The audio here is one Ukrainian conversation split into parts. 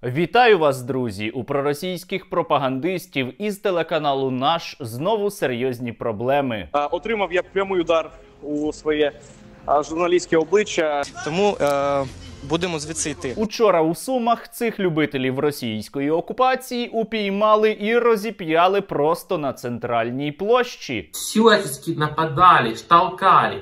Вітаю вас, друзі! У проросійських пропагандистів із телеканалу «Наш» знову серйозні проблеми. Отримав я прямий удар у своє журналістське обличчя. Тому будемо звідси йти. Учора у Сумах цих любителів російської окупації упіймали і розіп'яли просто на центральній площі. Всячески нападали, толкали,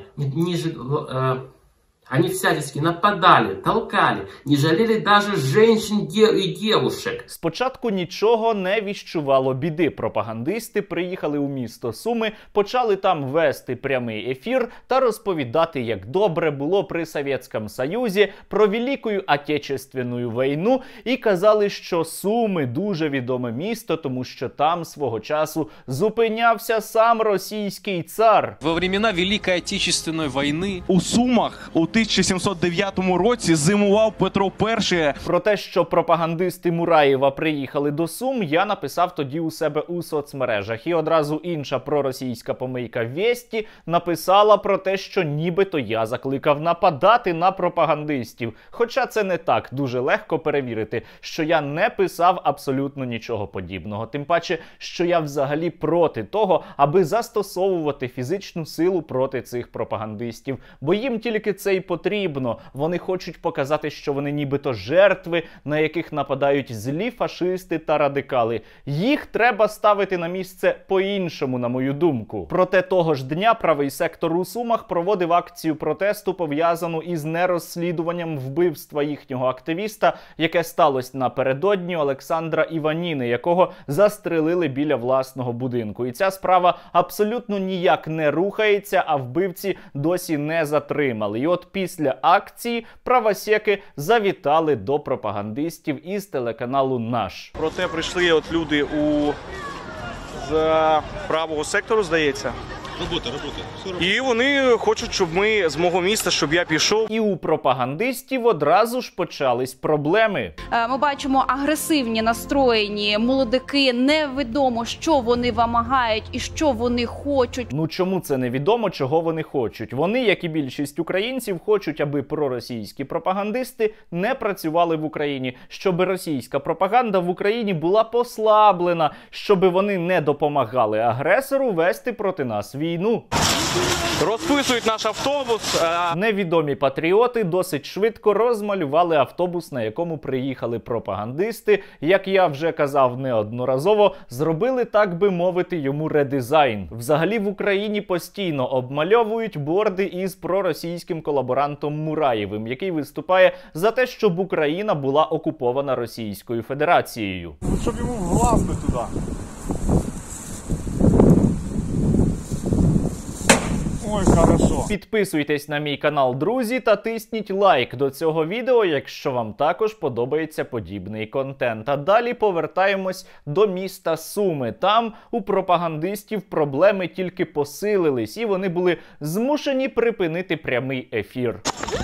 они всячески нападали, толкали, не жалели даже женщин и девушек. Спочатку нічого не віщувало біди. Пропагандисти приїхали у місто Суми, почали там вести прямий ефір та розповідати, як добре було при Совєтському Союзі, про Велику Отечественну війну, і казали, що Суми дуже відоме місто, тому що там свого часу зупинявся сам російський цар. Во времена Великої Отечественної війни у Сумах у 1709 році зимував Петро І. Про те, що пропагандисти Мураєва приїхали до Сум, я написав тоді у себе у соцмережах. І одразу інша проросійська помийка Вєсті написала про те, що нібито я закликав нападати на пропагандистів. Хоча це не так, дуже легко перевірити, що я не писав абсолютно нічого подібного. Тим паче, що я взагалі проти того, аби застосовувати фізичну силу проти цих пропагандистів. Бо їм тільки це й потрібно. Вони хочуть показати, що вони нібито жертви, на яких нападають злі фашисти та радикали. Їх треба ставити на місце по-іншому, на мою думку. Проте того ж дня правий сектор у Сумах проводив акцію протесту, пов'язану із нерозслідуванням вбивства їхнього активіста, яке сталося напередодні Олександра Іваніни, якого застрелили біля власного будинку. І ця справа абсолютно ніяк не рухається, а вбивці досі не затримали. І от після акції правосеки завітали до пропагандистів із телеканалу «Наш». Проте прийшли от люди з правого сектору, здається. Робота. І вони хочуть, щоб ми з мого міста, щоб я пішов. І у пропагандистів одразу ж почались проблеми. Ми бачимо агресивні настроєні молодики, невідомо, що вони вимагають і що вони хочуть. Ну чому це невідомо, чого вони хочуть? Вони, як і більшість українців, хочуть, аби проросійські пропагандисти не працювали в Україні, щоб російська пропаганда в Україні була послаблена, щоб вони не допомагали агресору вести проти нас війну. Розписують наш автобус. Невідомі патріоти досить швидко розмалювали автобус, на якому приїхали пропагандисти. Як я вже казав неодноразово, зробили, так би мовити, йому редизайн. Взагалі в Україні постійно обмальовують борди із проросійським колаборантом Мураєвим, який виступає за те, щоб Україна була окупована Російською Федерацією. Щоб йому власти туди. Ой, хорошо. Підписуйтесь на мій канал, друзі, та тисніть лайк до цього відео, якщо вам також подобається подібний контент. А далі повертаємось до міста Суми. Там у пропагандистів проблеми тільки посилились, і вони були змушені припинити прямий ефір.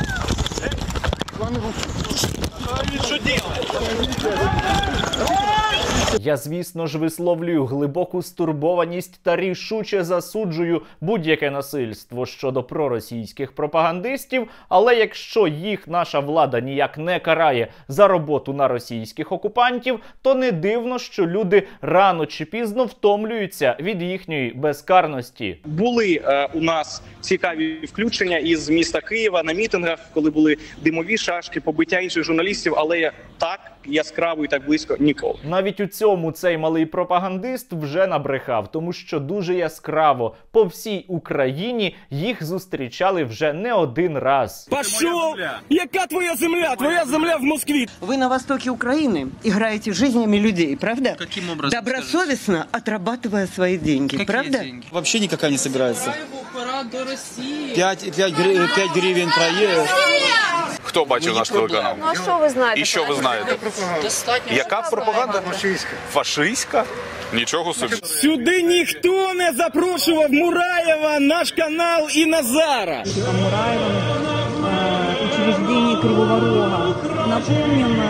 Я, звісно ж, висловлюю глибоку стурбованість та рішуче засуджую будь-яке насильство щодо проросійських пропагандистів, але якщо їх наша влада ніяк не карає за роботу на російських окупантів, то не дивно, що люди рано чи пізно втомлюються від їхньої безкарності. Були у нас цікаві включення із міста Києва на мітингах, коли були димові шашки, побиття інших журналістів, але так яскраво і так близько ніколи. Навіть у цьому цей малий пропагандист вже набрехав, тому що дуже яскраво по всій Україні їх зустрічали вже не один раз. Пошел! Яка твоя земля? Твоя земля в Москві! Вы на востоке Украины играете жизнями людей, правда? Каким образом? Добросовестно отрабатывая свои деньги, Какие правда? деньги? Вообще никакая не собирается. До России. 5 гривен проезд. Хто бачив наш телеканал? Ну а що ви знаєте? І що ви знаєте? Достатньо. Яка пропаганда? Фашистська? Нічого собі. Сюди ніхто не запрошував Мураєва, наш канал і Назара. Учреждение Кривого Рога. Напомним,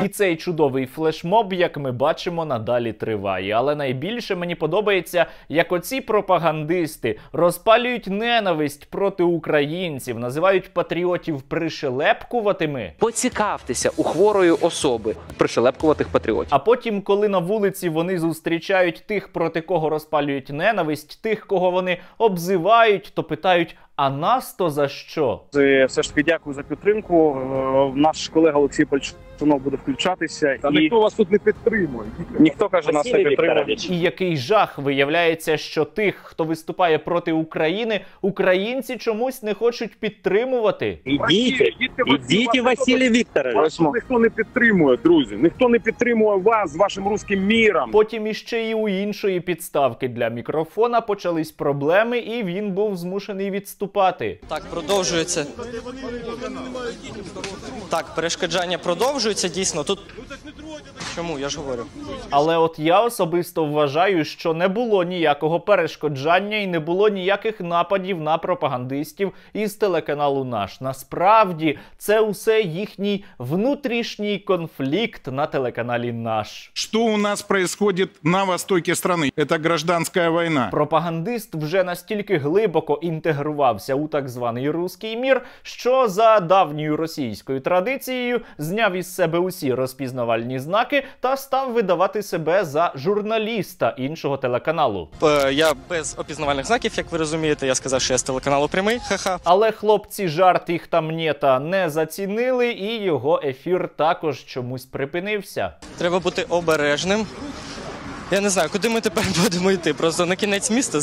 І цей чудовий флешмоб, як ми бачимо, надалі триває. Але найбільше мені подобається, як оці пропагандисти розпалюють ненависть проти українців, називають патріотів пришелепкуватими. Поцікавтеся у хворої особи пришелепкуватих патріотів. А потім, коли на вулиці вони зустрічають тих, проти кого розпалюють ненависть, тих, кого вони обзивають, то питають: а нас то за що? Все ж таки дякую за підтримку. Наш колега Олексій Пальчунов буде включатися. Та ніхто вас тут не підтримує. Ніхто, каже, нас не підтримує. І який жах! Виявляється, що тих, хто виступає проти України, українці чомусь не хочуть підтримувати. Ідіть, Василій Вікторович. Вас ніхто не підтримує, друзі. Ніхто не підтримує вас з вашим руським міром. Потім іще і у іншої підставки для мікрофона почались проблеми, і він був змушений відступати. Так, продовжується. Так, перешкоджання продовжується, дійсно. Тут... Чому? Я ж говорю. Але от я особисто вважаю, що не було ніякого перешкоджання і не було ніяких нападів на пропагандистів із телеканалу «Наш». Насправді, це усе їхній внутрішній конфлікт на телеканалі «Наш». Що у нас происходит на востокі страны? Це гражданська війна. Пропагандист вже настільки глибоко інтегрувався у так званий руський мір, що за давньою російською традицією зняв із себе усі розпізнавальні знаки та став видавати себе за журналіста іншого телеканалу. Я без опізнавальних знаків, як ви розумієте, я сказав, що я з телеканалу «Прямий», ха-ха. Але хлопці жарт їх там нєта не зацінили, і його ефір також чомусь припинився. Треба бути обережним. Я не знаю, куди ми тепер будемо йти, просто на кінець міста.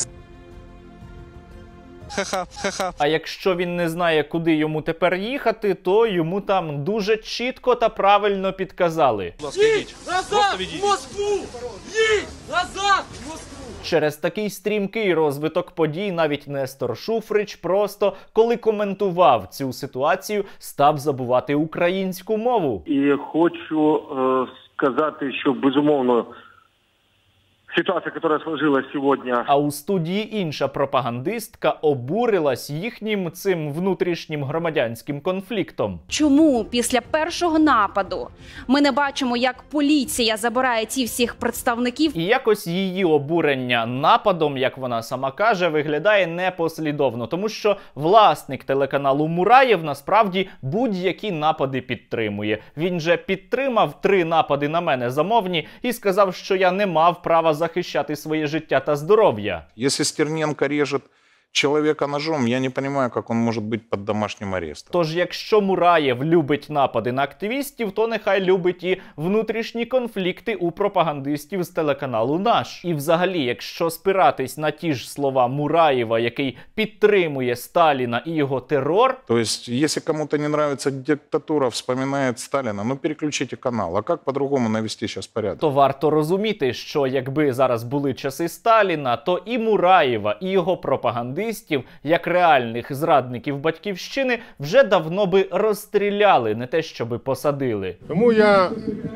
Ха-ха. А якщо він не знає, куди йому тепер їхати, то йому там дуже чітко та правильно підказали. Їдь назад в Москву! Їдь назад в Москву! Через такий стрімкий розвиток подій навіть Нестор Шуфрич просто, коли коментував цю ситуацію, став забувати українську мову. І хочу сказати, що, безумовно, ситуація, яка сложилась сьогодні. А у студії інша пропагандистка обурилась їхнім цим внутрішнім громадянським конфліктом. Чому після першого нападу ми не бачимо, як поліція забирає ці всіх представників? І якось її обурення нападом, як вона сама каже, виглядає непослідовно. Тому що власник телеканалу Мураєв насправді будь-які напади підтримує. Він же підтримав 3 напади на мене замовні і сказав, що я не мав права захищати своє життя та здоров'я. Якщо Стерненко режет человека ножом, я не розумію, як він може бути під домашнім арестом. Тож, якщо Мураєв любить напади на активістів, то нехай любить і внутрішні конфлікти у пропагандистів з телеканалу «Наш». І взагалі, якщо спиратись на ті ж слова Мураєва, який підтримує Сталіна і його терор... Тобто, якщо кому-то не подобається диктатура, вспоминає Сталіна, ну переключите канал. А як по-другому навести зараз порядок? То варто розуміти, що якби зараз були часи Сталіна, то і Мураєва, і його пропагандистів, як реальних зрадників батьківщини, вже давно би розстріляли, не те щоби посадили. Тому я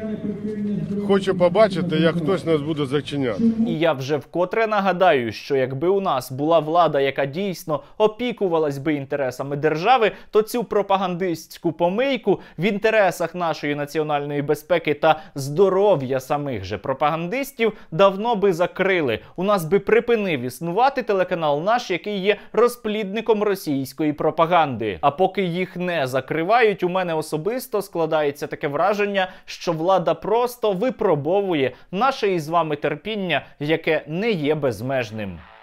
хочу побачити, як хтось нас буде зачиняти. І я вже вкотре нагадаю, що якби у нас була влада, яка дійсно опікувалась би інтересами держави, то цю пропагандистську помийку в інтересах нашої національної безпеки та здоров'я самих же пропагандистів давно би закрили. У нас би припинив існувати телеканал «Наш», який є розплідником російської пропаганди. А поки їх не закривають, у мене особисто складається таке враження, що влада просто випробовує наше із вами терпіння, яке не є безмежним.